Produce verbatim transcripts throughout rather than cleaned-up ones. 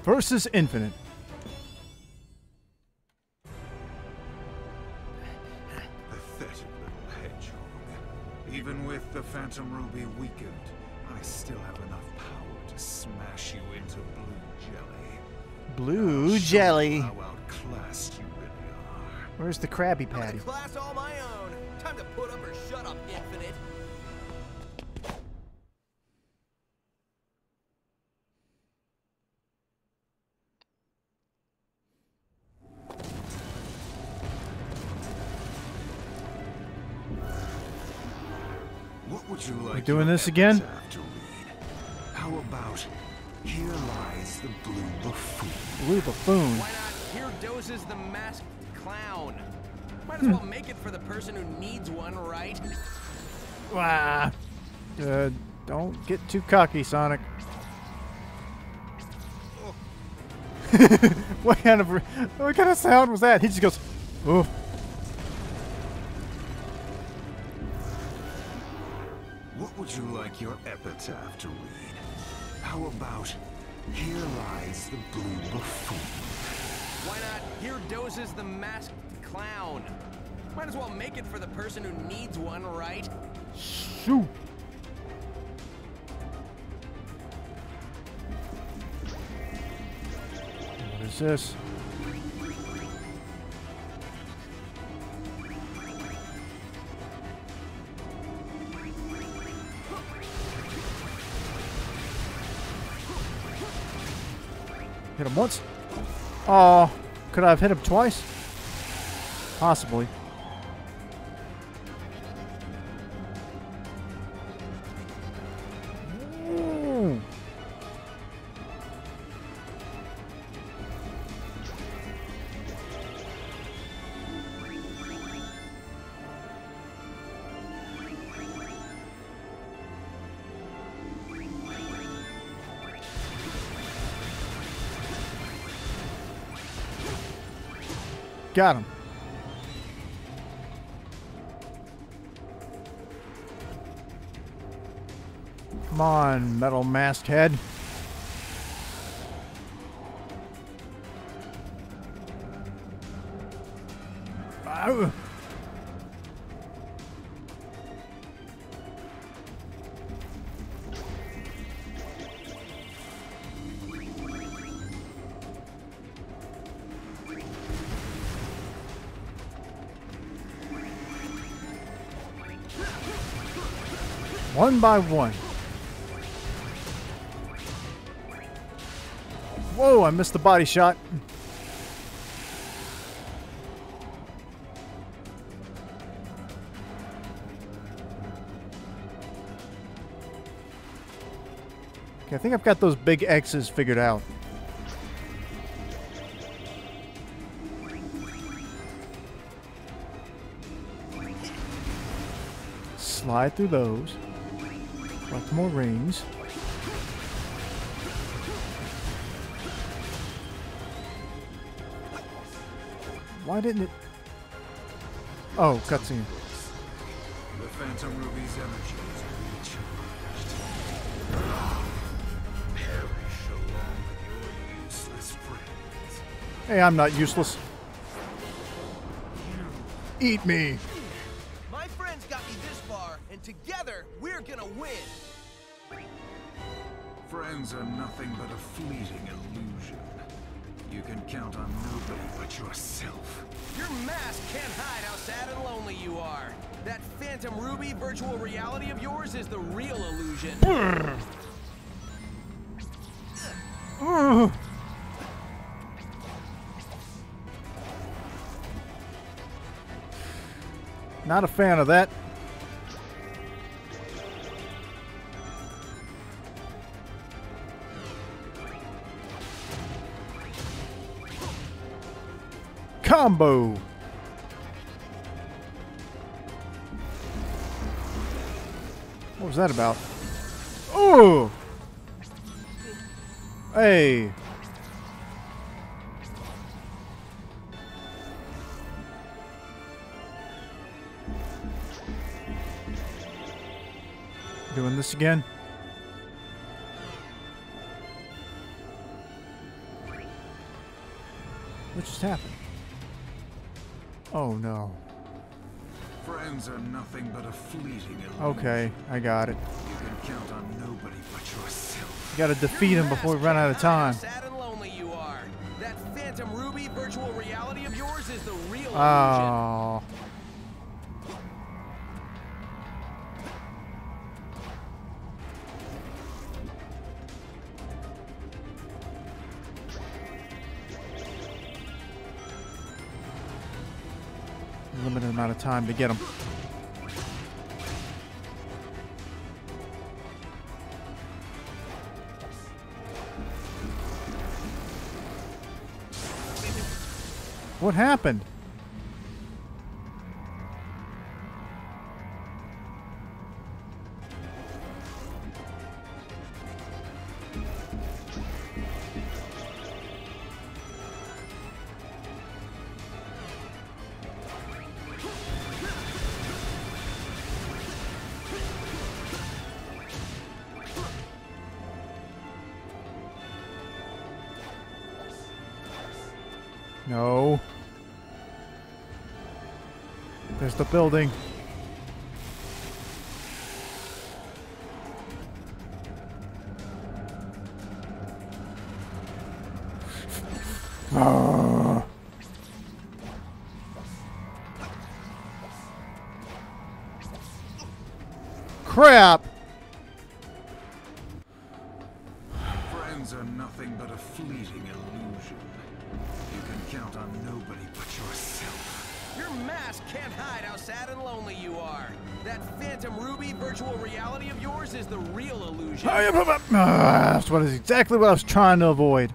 versus Infinite. Pathetic little hedgehog. Even with the Phantom Ruby weakened, I still have enough power to smash you into blue jelly. Blue jelly. How outclassed you really are. Where's the Krabby I'm Patty? in a class all my own. Time to put up or shut up, Infinite. What would you like? We doing your this again? epitaph to read? How about here lies the blue buffoon? Blue buffoon. Why not? Here dozes the masked clown. Might as well make it for the person who needs one, right? Wow. Uh, don't get too cocky, Sonic. what kind of what kind of sound was that? He just goes, "Oh." What would you like your epitaph to read? How about here lies the blue buffoon? Why not? Here dozes the masked clown. Might as well make it for the person who needs one, right? Shoot. What is this? Hit him once. Oh, could I have hit him twice? Possibly. Ooh. Got him. Come on, metal masked head. Ow. One by one. Whoa, I missed the body shot. Okay, I think I've got those big X's figured out. Slide through those. Collect more rings. Why didn't it? Oh, cutscene. The Phantom Ruby's energy is recharged. Perish along with your useless friends. Hey, I'm not useless. Eat me. My friends got me this far, and together we're gonna win. Friends are nothing but a fleeting illusion. You can count on nobody but yourself. Your mask can't hide how sad and lonely you are. That Phantom Ruby virtual reality of yours is the real illusion. Ugh. Not a fan of that. Combo. What was that about? Oh! Hey! Doing this again? What just happened? Oh no. Friends are nothing but a fleeting illusion. Okay, I got it. You can count on nobody but yourself. You gotta defeat him before we run out of time. Sad and lonely you are. That Phantom Ruby virtual reality of yours is the real illusion. Oh. Limited amount of time to get him. What happened? No. There's the building. Ah. Crap! Friends are nothing but a fleeting illusion. You can count on nobody but yourself. Your mask can't hide how sad and lonely you are. That Phantom Ruby virtual reality of yours is the real illusion. Ah, that's what is exactly what I was trying to avoid.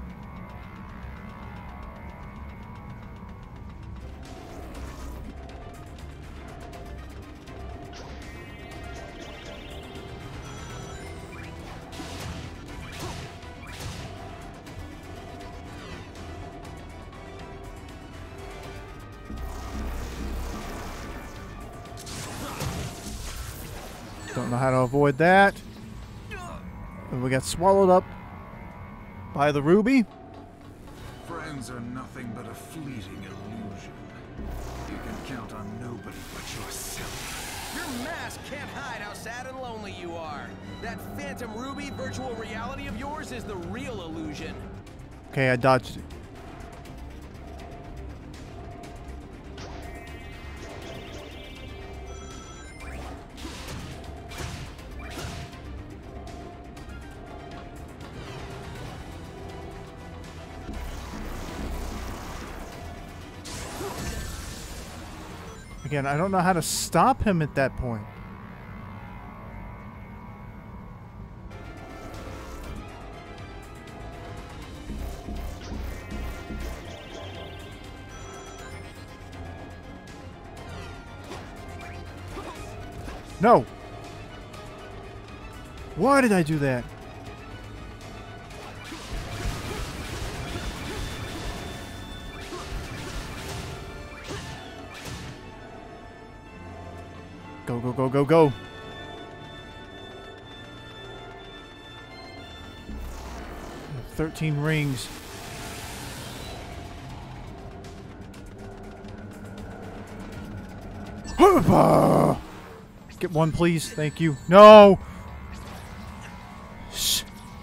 Don't know how to avoid that. And we got swallowed up by the ruby. Friends are nothing but a fleeting illusion. You can count on nobody but yourself. Your mask can't hide how sad and lonely you are. That Phantom Ruby virtual reality of yours is the real illusion. Okay, I dodged it. Again, I don't know how to stop him at that point. No! Why did I do that? Go, go, go, go, go. Thirteen rings. Get one, please. Thank you. No! Shh.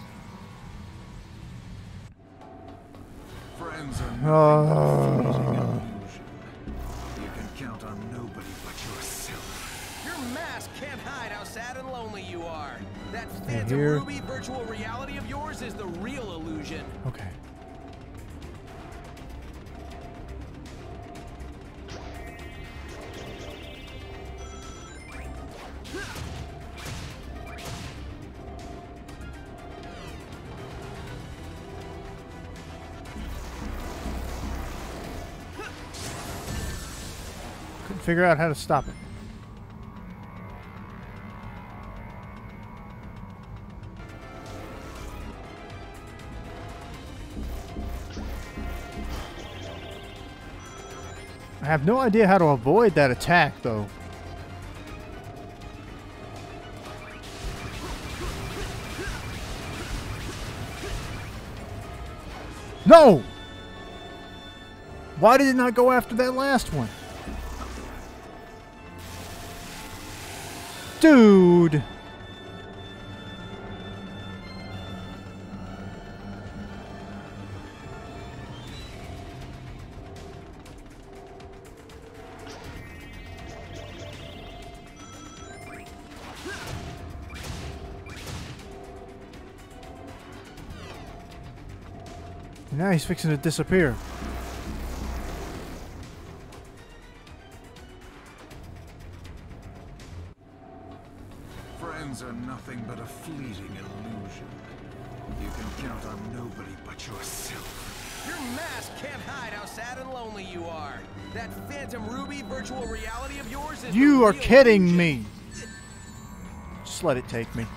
Friends are nothing but a fleeting Uh. illusion. You can count on nobody but yourself. Your mask can't hide how sad and lonely you are. That Stay Phantom here. Ruby virtual reality of yours is the real illusion. Okay. Couldn't figure out how to stop it. I have no idea how to avoid that attack, though. No! Why did it not go after that last one? Dude! Now he's fixing to disappear. Friends are nothing but a fleeting illusion. You can count on nobody but yourself. Your mask can't hide how sad and lonely you are. That Phantom Ruby virtual reality of yours is You the are real kidding illusion. me. Just let it take me.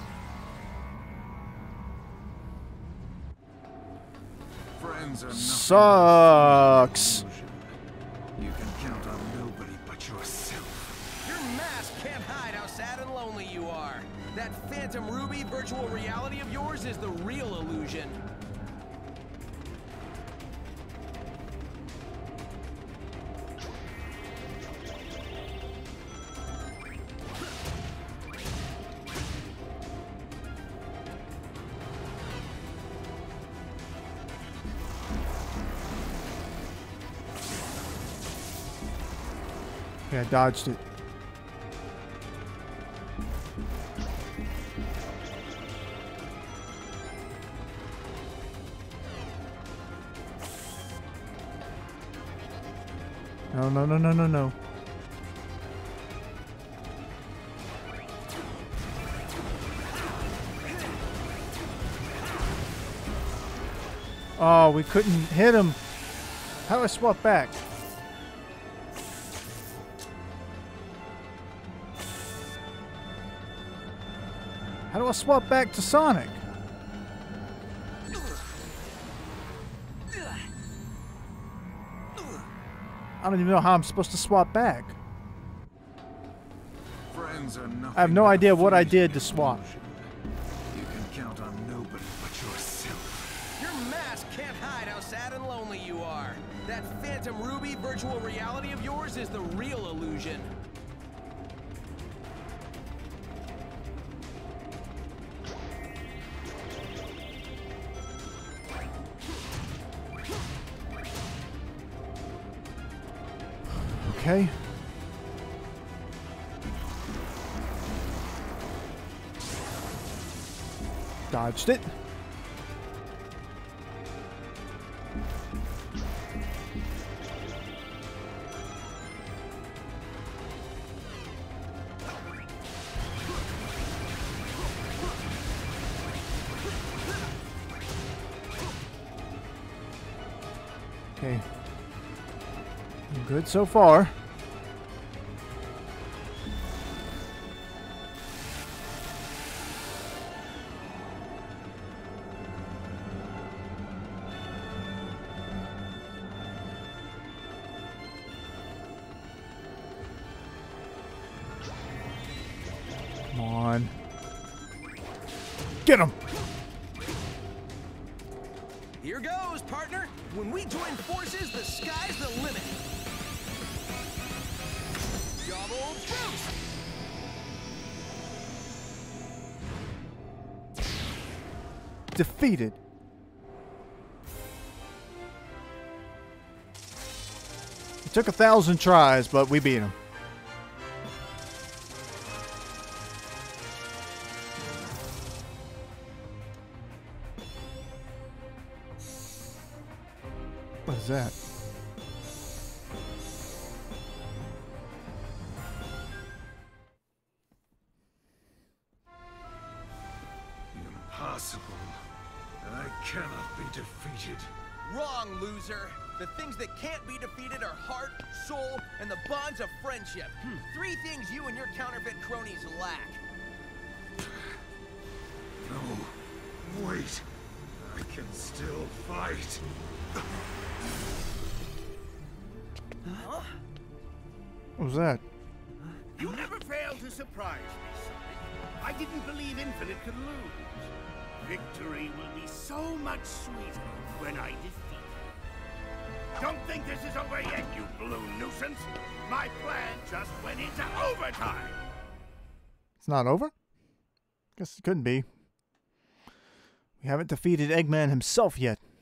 Friends are nothing Sucks. but a fleeting illusion. You can count on nobody but yourself. Your mask can't hide how sad and lonely you are. That Phantom Ruby virtual reality of yours is the real illusion. Yeah, I dodged it. No, no, no, no, no, no. Oh, we couldn't hit him. How do I swap back? How do I swap back to Sonic? I don't even know how I'm supposed to swap back. Friends are nothing I have no but a idea what I fleeting did to swap. illusion. You can count on nobody but yourself. Your mask can't hide how sad and lonely you are. That Phantom Ruby virtual reality of yours is the real illusion. Okay. Dodged it. Okay. Good so far. Come on. Get him! Here goes, partner. When we join forces, the sky's the limit. Double boost! Defeated. It took a thousand tries, but we beat him. What is that? Impossible. I cannot be defeated. Wrong, loser. The things that can't be defeated are heart, soul, and the bonds of friendship. Three things you and your counterfeit cronies lack. No. Wait. I can still fight. Huh? What was that? You never fail to surprise me, Sonic. I didn't believe Infinite could lose. Victory will be so much sweeter when I defeat Don't think this is over yet, you blue nuisance. My plan just went into overtime. It's not over? Guess it couldn't be. We haven't defeated Eggman himself yet.